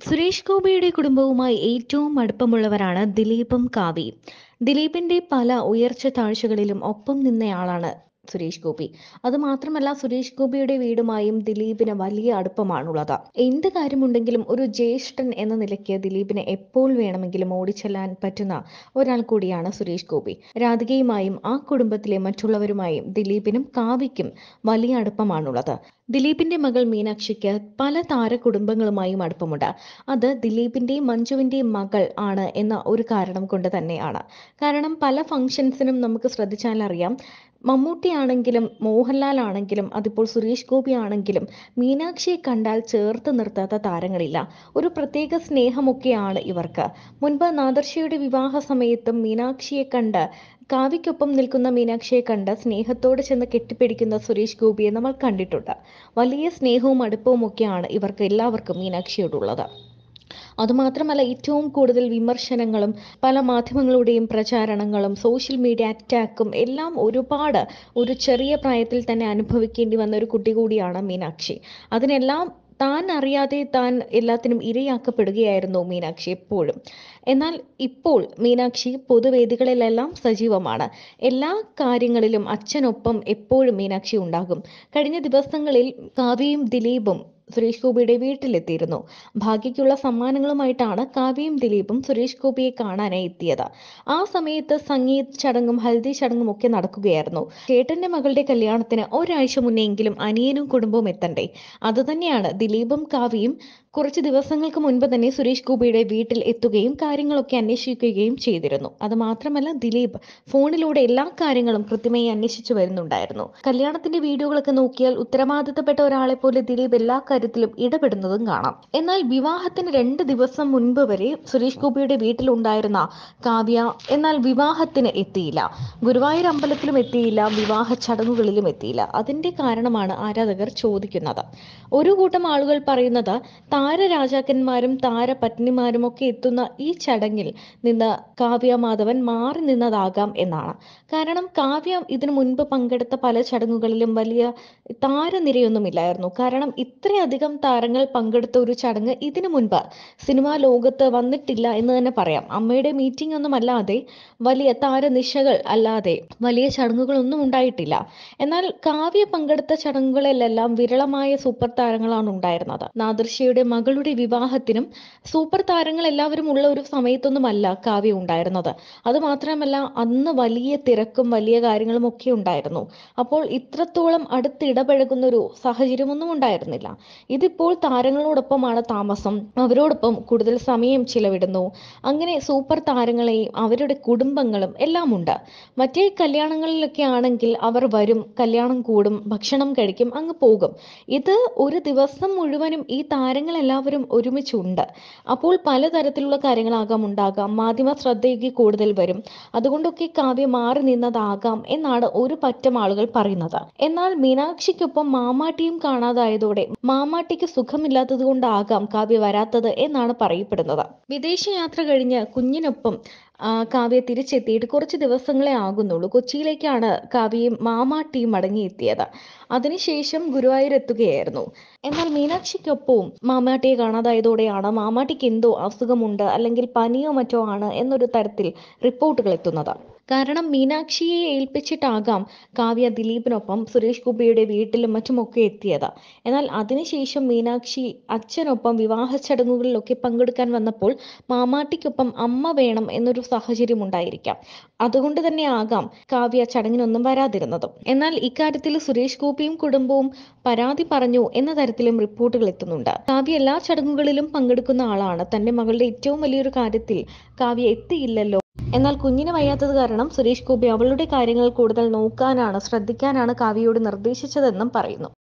സുരേഷ് ഗോപിയുടെ കുടുംബവുമായി ഏറ്റവും അടുപ്പമുള്ളവരാണ് ദിലീപും കാവ്യയും. ദിലീപിന്റെ പല ഉയർച്ച താഴ്ചകളിലും ഒപ്പം നിന്നയാളാണ് സുരേഷ് ഗോപി. അതുമാത്രമല്ല, സുരേഷ് ഗോപിയുടെ വീടുമായും ദിലീപിന് വലിയ അടുപ്പമാണുള്ളത്. എന്ത് കാര്യമുണ്ടെങ്കിലും ഒരു ജ്യേഷ്ഠൻ എന്ന നിലയ്ക്ക് ദിലീപിന് എപ്പോൾ വേണമെങ്കിലും ഓടിച്ചെല്ലാൻ പറ്റുന്ന ഒരാൾ കൂടിയാണ് സുരേഷ് ഗോപി. രാധികയുമായും ആ കുടുംബത്തിലെ മറ്റുള്ളവരുമായും ദിലീപിനും കാവ്യയ്ക്കും വലിയ അടുപ്പമാണുള്ളത്. ദിലീപിന്റെ മകൾ മീനാക്ഷിക്ക് പല താരകുടുംബങ്ങളുമായും അടുപ്പമുണ്ട്. അത് ദിലീപിന്റെയും മഞ്ജുവിന്റെയും മകൾ ആണ് എന്ന ഒരു കാരണം കൊണ്ട് തന്നെയാണ്. കാരണം പല ഫംഗ്ഷൻസിനും നമുക്ക് ശ്രദ്ധിച്ചാൽ അറിയാം, മമ്മൂട്ടി ആണെങ്കിലും മോഹൻലാൽ ആണെങ്കിലും അതിപ്പോൾ സുരേഷ് ഗോപി ആണെങ്കിലും മീനാക്ഷിയെ കണ്ടാൽ ചേർത്ത് നിർത്താത്ത താരങ്ങളില്ല. ഒരു പ്രത്യേക സ്നേഹമൊക്കെയാണ് ഇവർക്ക്. മുൻപ് നാദർഷയുടെ വിവാഹ സമയത്തും മീനാക്ഷിയെ കണ്ട്, കാവ്യയ്ക്കൊപ്പം നിൽക്കുന്ന മീനാക്ഷിയെ കണ്ട് സ്നേഹത്തോടെ ചെന്ന് കെട്ടിപ്പിടിക്കുന്ന സുരേഷ് ഗോപിയെ നമ്മൾ കണ്ടിട്ടുണ്ട്. വലിയ സ്നേഹവും അടുപ്പവും ഒക്കെയാണ് ഇവർക്ക് എല്ലാവർക്കും മീനാക്ഷിയോടുള്ളത്. അതുമാത്രമല്ല, ഏറ്റവും കൂടുതൽ വിമർശനങ്ങളും പല മാധ്യമങ്ങളുടെയും പ്രചാരണങ്ങളും സോഷ്യൽ മീഡിയ അറ്റാക്കും എല്ലാം ഒരുപാട് ഒരു ചെറിയ പ്രായത്തിൽ തന്നെ അനുഭവിക്കേണ്ടി വന്ന ഒരു കുട്ടി കൂടിയാണ് മീനാക്ഷി. അതിനെല്ലാം താൻ അറിയാതെ താൻ എല്ലാത്തിനും ഇരയാക്കപ്പെടുകയായിരുന്നു മീനാക്ഷി എപ്പോഴും. എന്നാൽ ഇപ്പോൾ മീനാക്ഷി പൊതുവേദികളിലെല്ലാം സജീവമാണ്. എല്ലാ കാര്യങ്ങളിലും അച്ഛനൊപ്പം എപ്പോഴും മീനാക്ഷി ഉണ്ടാകും. കഴിഞ്ഞ ദിവസങ്ങളിൽ കാവ്യയും ദിലീപും സുരേഷ് ഗോപിയുടെ വീട്ടിലെത്തിയിരുന്നു. ഭാഗ്യയ്ക്കുള്ള സമ്മാനങ്ങളുമായിട്ടാണ് കാവ്യയും ദിലീപും സുരേഷ് ഗോപിയെ കാണാനായി എത്തിയത്. ആ സമയത്ത് സംഗീത് ചടങ്ങും ഹൽദി ചടങ്ങും ഒക്കെ നടക്കുകയായിരുന്നു. ചേട്ടന്റെ മകളുടെ കല്യാണത്തിന് ഒരാഴ്ച മുന്നെയെങ്കിലും അനിയനും കുടുംബവും എത്തണ്ടേ. അതുതന്നെയാണ് ദിലീപും കാവ്യയും കുറച്ച് ദിവസങ്ങൾക്ക് മുൻപ് തന്നെ സുരേഷ് ഗോപിയുടെ വീട്ടിൽ എത്തുകയും കാര്യങ്ങളൊക്കെ അന്വേഷിക്കുകയും ചെയ്തിരുന്നു. അത് മാത്രമല്ല, ദിലീപ് ഫോണിലൂടെ എല്ലാ കാര്യങ്ങളും കൃത്യമായി അന്വേഷിച്ചു വരുന്നുണ്ടായിരുന്നു. കല്യാണത്തിന്റെ വീഡിയോകളൊക്കെ നോക്കിയാൽ ഉത്തരവാദിത്തപ്പെട്ട ഒരാളെ പോലെ ദിലീപ് എല്ലാ കാര്യത്തിലും ഇടപെടുന്നതും കാണാം. എന്നാൽ വിവാഹത്തിന് 2 ദിവസം മുൻപ് വരെ സുരേഷ് ഗോപിയുടെ വീട്ടിലുണ്ടായിരുന്ന കാവ്യ എന്നാൽ വിവാഹത്തിന് എത്തിയില്ല. ഗുരുവായൂർ അമ്പലത്തിലും എത്തിയില്ല, വിവാഹ ചടങ്ങുകളിലും എത്തിയില്ല. അതിന്റെ കാരണമാണ് ആരാധകർ ചോദിക്കുന്നത്. ഒരു കൂട്ടം ആളുകൾ പറയുന്നത്, താരരാജാക്കന്മാരും താരപത്നിമാരും ഒക്കെ എത്തുന്ന ഈ ചടങ്ങിൽ നിന്ന് കാവ്യ മാധവൻ മാറി നിന്നതാകാം എന്നാണ്. കാരണം കാവ്യ ഇതിനു മുൻപ് പങ്കെടുത്ത പല ചടങ്ങുകളിലും വലിയ താരനിരയൊന്നുമില്ലായിരുന്നു. കാരണം ഇത്രയധികം താരങ്ങൾ പങ്കെടുത്ത ഒരു ചടങ്ങ് ഇതിനു മുൻപ് സിനിമാ ലോകത്ത് വന്നിട്ടില്ല എന്ന് തന്നെ പറയാം. അമ്മയുടെ മീറ്റിംഗ് ഒന്നും അല്ലാതെ, വലിയ താരനിശകൾ അല്ലാതെ വലിയ ചടങ്ങുകളൊന്നും ഉണ്ടായിട്ടില്ല. എന്നാൽ കാവ്യ പങ്കെടുത്ത ചടങ്ങുകളിലെല്ലാം വിരളമായ സൂപ്പർ താരങ്ങളാണ് ഉണ്ടായിരുന്നത്. നാദൃശ്യയുടെ മകളുടെ വിവാഹത്തിനും സൂപ്പർ താരങ്ങൾ എല്ലാവരും ഉള്ള ഒരു സമയത്തൊന്നുമല്ല കാവ്യ ഉണ്ടായിരുന്നത്. അതുമാത്രമല്ല, അന്ന് വലിയ തിരക്കും വലിയ കാര്യങ്ങളും ഒക്കെ ഉണ്ടായിരുന്നു. അപ്പോൾ ഇത്രത്തോളം അടുത്തിടപഴകുന്ന ഒരു സാഹചര്യമൊന്നും ഉണ്ടായിരുന്നില്ല. ഇതിപ്പോൾ താരങ്ങളോടൊപ്പമാണ് താമസം, അവരോടൊപ്പം കൂടുതൽ സമയം ചിലവിടുന്നു. അങ്ങനെ സൂപ്പർ താരങ്ങളെയും അവരുടെ കുടുംബങ്ങളും എല്ലാം ഉണ്ട്. മറ്റേ കല്യാണങ്ങളിലൊക്കെ ആണെങ്കിൽ അവർ വരും, കല്യാണം കൂടും, ഭക്ഷണം കഴിക്കും, അങ്ങ് പോകും. ഇത് ഒരു ദിവസം മുഴുവനും ഈ താരങ്ങൾ എല്ലാവരും ഒരുമിച്ചുണ്ട്. അപ്പോൾ പലതരത്തിലുള്ള കാര്യങ്ങളാകാം ഉണ്ടാകാം. മാധ്യമ ശ്രദ്ധയ്ക്ക് കൂടുതൽ വരും. അതുകൊണ്ടൊക്കെ കാവ്യ മാറി നിന്നതാകാം എന്നാണ് ഒരു പറ്റം ആളുകൾ പറയുന്നത്. എന്നാൽ മീനാക്ഷിക്കൊപ്പം മാമാട്ടിയും കാണാതായതോടെ മാമാട്ടിക്ക് സുഖമില്ലാത്തത് കൊണ്ടാകാം കാവ്യ വരാത്തത് എന്നാണ് പറയപ്പെടുന്നത്. വിദേശയാത്ര കഴിഞ്ഞ് കുഞ്ഞിനൊപ്പം കാവ്യ തിരിച്ചെത്തിയിട്ട് കുറച്ച് ദിവസങ്ങളെ ആകുന്നുള്ളൂ. കൊച്ചിയിലേക്കാണ് കാവ്യയും മാമാട്ടിയും മടങ്ങിയെത്തിയത്. അതിനുശേഷം ഗുരുവായൂർ എത്തുകയായിരുന്നു. എന്നാൽ മീനാക്ഷിക്കൊപ്പവും മാമാട്ടിയെ കാണാതായതോടെയാണ് മാമാട്ടിക്ക് എന്തോ അസുഖമുണ്ട്, അല്ലെങ്കിൽ പനിയോ മറ്റോ ആണ് എന്നൊരു തരത്തിൽ റിപ്പോർട്ടുകൾ എത്തുന്നത്. കാരണം മീനാക്ഷിയെ ഏൽപ്പിച്ചിട്ടാകാം കാവ്യ ദിലീപിനൊപ്പം സുരേഷ് ഗോപിയുടെ വീട്ടിലും മറ്റുമൊക്കെ എത്തിയത്. എന്നാൽ അതിനുശേഷം മീനാക്ഷി അച്ഛനൊപ്പം വിവാഹ ചടങ്ങുകളിലൊക്കെ പങ്കെടുക്കാൻ വന്നപ്പോൾ മാമാട്ടിക്കൊപ്പം അമ്മ വേണം എന്നൊരു സാഹചര്യം ഉണ്ടായിരിക്കാം. അതുകൊണ്ട് തന്നെ ആകാം കാവ്യ ചടങ്ങിനൊന്നും വരാതിരുന്നതും. എന്നാൽ ഇക്കാര്യത്തിൽ സുരേഷ് ഗോപിയും കുടുംബവും പരാതി പറഞ്ഞു എന്ന തരത്തിലും റിപ്പോർട്ടുകൾ എത്തുന്നുണ്ട്. കാവ്യ എല്ലാ ചടങ്ങുകളിലും പങ്കെടുക്കുന്ന ആളാണ്. തന്റെ മകളുടെ ഏറ്റവും വലിയൊരു കാര്യത്തിൽ കാവ്യ എത്തിയില്ലല്ലോ. എന്നാൽ കുഞ്ഞിന് വയ്യാത്തത് കാരണം സുരേഷ് ഗോപി അവളുടെ കാര്യങ്ങൾ കൂടുതൽ നോക്കാനാണ്, ശ്രദ്ധിക്കാനാണ് കാവ്യയോട് നിർദ്ദേശിച്ചതെന്നും പറയുന്നു.